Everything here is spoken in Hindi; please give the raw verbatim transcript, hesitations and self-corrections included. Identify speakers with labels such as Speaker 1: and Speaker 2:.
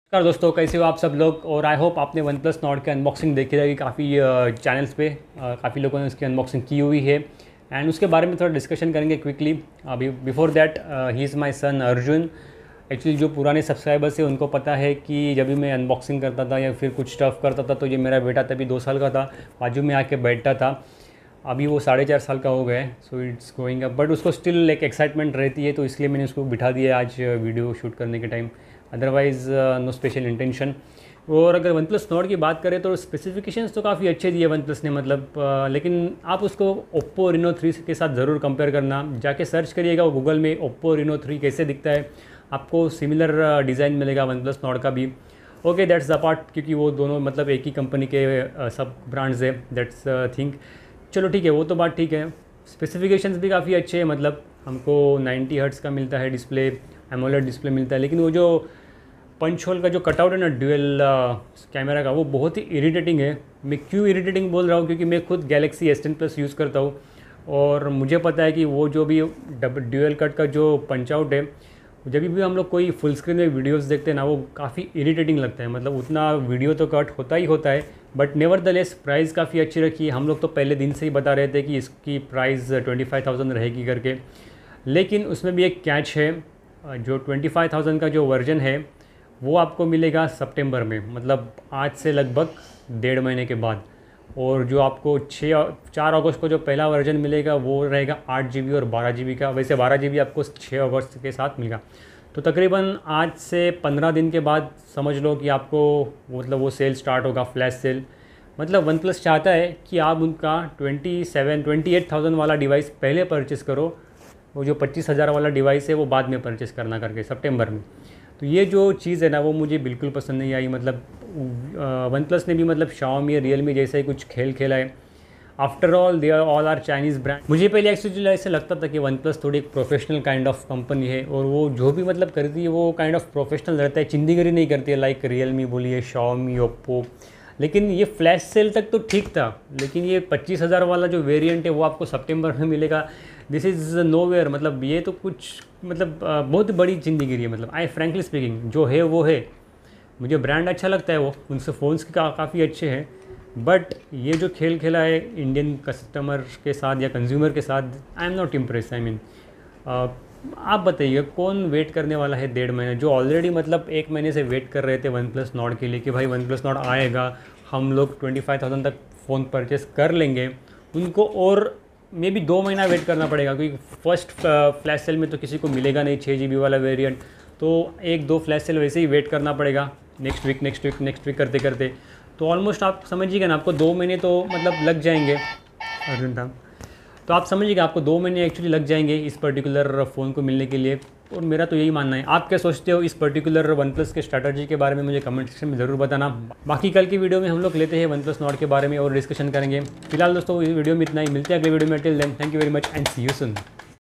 Speaker 1: नमस्कार दोस्तों, कैसे हो आप सब लोग। और आई होप आपने वन प्लस नॉट की अनबॉक्सिंग देखी रहेगी। काफ़ी चैनल्स पे काफ़ी लोगों ने उसकी अनबॉक्सिंग की हुई है एंड उसके बारे में थोड़ा डिस्कशन करेंगे क्विकली। अभी before that he is my son Arjun. Actually जो पुराने सब्सक्राइबर्स हैं उनको पता है कि जब भी मैं अनबॉक्सिंग करता था या फिर कुछ स्टफ़ करता था तो ये मेरा बेटा तभी दो साल का था, बाजू में आके बैठता था। अभी वो साढ़े चार साल का हो गया है, so it's going up, but उसको स्टिल एक एक्साइटमेंट रहती है, तो इसलिए मैंने उसको बिठा दिया आज वीडियो शूट करने के time. Otherwise no special intention. और अगर वन प्लस नॉट की बात करें तो स्पेसिफिकेशंस तो काफ़ी अच्छे दिए वन प्लस ने, मतलब uh, लेकिन आप उसको ओप्पो रेनो थ्री के साथ ज़रूर कंपेयर करना। जाके सर्च करिएगा गूगल में ओप्पो रेनो थ्री कैसे दिखता है, आपको सिमिलर डिज़ाइन मिलेगा वन प्लस नॉट का भी। ओके, दैट्स द पार्ट, क्योंकि वो दोनों मतलब एक ही कंपनी के uh, सब ब्रांड्स है, दैट्स थिंक। चलो ठीक है, वो तो बात ठीक है। स्पेसिफिकेशंस भी काफ़ी अच्छे हैं, मतलब हमको नाइंटी हर्ट्ज़ का मिलता है डिस्प्ले, एमोलेड डिस्प्ले मिलता है। लेकिन वो जो पंच होल का जो कटआउट है ना ड्यूअल कैमरा का, वो बहुत ही इरिटेटिंग है। मैं क्यों इरिटेटिंग बोल रहा हूँ, क्योंकि मैं खुद Galaxy S ten plus use करता हूँ और मुझे पता है कि वो जो भी ड्यूअल कट का जो पंच आउट है, जब भी हम लोग कोई फुल स्क्रीन में वीडियोस देखते हैं ना, वो काफ़ी इरिटेटिंग लगता है। मतलब उतना वीडियो तो कट होता ही होता है, बट नेवरदलेस प्राइस काफ़ी अच्छी रखी है। हम लोग तो पहले दिन से ही बता रहे थे कि इसकी प्राइस ट्वेंटी फाइव थाउजेंड रहेगी करके, लेकिन उसमें भी एक कैच है। जो ट्वेंटी फाइव थाउजेंड का जो वर्जन है वो आपको मिलेगा सितंबर में, मतलब आज से लगभग डेढ़ महीने के बाद। और जो आपको छः चार अगस्त को जो पहला वर्जन मिलेगा वो रहेगा आठ जी बी और बारह जी बी का। वैसे बारह जी बी आपको छः अगस्त के साथ मिलेगा। तो तकरीबन आज से पंद्रह दिन के बाद समझ लो कि आपको मतलब वो सेल स्टार्ट होगा, फ्लैश सेल। मतलब वन प्लस चाहता है कि आप उनका twenty seven twenty eight thousand वाला डिवाइस पहले परचेज़ करो, वो जो पच्चीस हज़ार वाला डिवाइस है वो बाद में परचेज़ करना करके सितंबर में। तो ये जो चीज़ है ना, वो मुझे बिल्कुल पसंद नहीं आई। मतलब वन प्लस ने भी मतलब शाओमी रियलमी जैसा ही कुछ खेल खेला है। After all they are all are Chinese brand. मुझे पहले एक्चुअली ऐसे लगता था कि वन प्लस थोड़ी एक प्रोफेशनल काइंड ऑफ कंपनी है और वो जो भी मतलब करती है वो काइंड ऑफ प्रोफेशनल रहता है, चिंदीगरी नहीं करती है, लाइक रियलमी बोलिए, शाओमी, ओप्पो। लेकिन ये फ्लैश सेल तक तो ठीक था, लेकिन ये पच्चीस हज़ार वाला जो वेरिएंट है वो आपको सितंबर में मिलेगा। This is nowhere. मतलब ये तो कुछ मतलब बहुत बड़ी जिंदगी है। मतलब आई फ्रैंकली स्पीकिंग, जो है वो है। मुझे ब्रांड अच्छा लगता है, वो उनसे फ़ोन्स का काफ़ी अच्छे हैं, बट ये जो खेल खेला है इंडियन कस्टमर के साथ या कंज्यूमर के साथ, I am not impress. I mean आप बताइए कौन वेट करने वाला है डेढ़ महीने, जो ऑलरेडी मतलब एक महीने से वेट कर रहे थे वन प्लस नॉट के लिए कि भाई वन प्लस नॉट आएगा, हम लोग ट्वेंटी फाइव थाउजेंड तक फ़ोन परचेस कर लेंगे। उनको और मे बी दो महीना वेट करना पड़ेगा, क्योंकि फर्स्ट फ्लैश सेल में तो किसी को मिलेगा नहीं छः जी बी वाला वेरिएंट। तो एक दो फ्लैश सेल वैसे ही वेट करना पड़ेगा, next week next week next week करते करते। तो ऑलमोस्ट आप समझिएगा ना, आपको दो महीने तो मतलब लग जाएंगे अर्जुन था। तो आप समझिएगा आपको दो महीने एक्चुअली लग जाएंगे इस पर्टिकुलर फ़ोन को मिलने के लिए। और मेरा तो यही मानना है। आप क्या सोचते हो इस पर्टिकुलर वन प्लस के स्ट्रैटेजी के बारे में, मुझे कमेंट सेक्शन में ज़रूर बताना। बाकी कल की वीडियो में हम लोग लेते हैं वन प्लस नॉट के बारे में और डिस्कशन करेंगे। फिलहाल दोस्तों इस वीडियो में इतना ही, मिलते हैं अगले वीडियो में। Till then thank you very much and see you soon.